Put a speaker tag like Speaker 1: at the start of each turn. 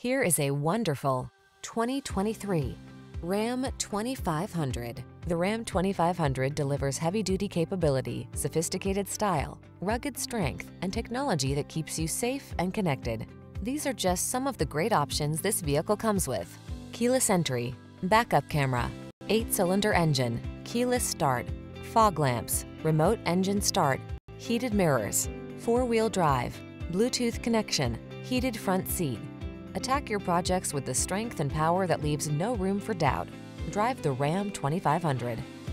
Speaker 1: Here is a wonderful 2023 Ram 2500. The Ram 2500 delivers heavy-duty capability, sophisticated style, rugged strength, and technology that keeps you safe and connected. These are just some of the great options this vehicle comes with: keyless entry, backup camera, 8-cylinder engine, keyless start, fog lamps, remote engine start, heated mirrors, 4-wheel drive, Bluetooth connection, heated front seat. Attack your projects with the strength and power that leaves no room for doubt. Drive the Ram 2500.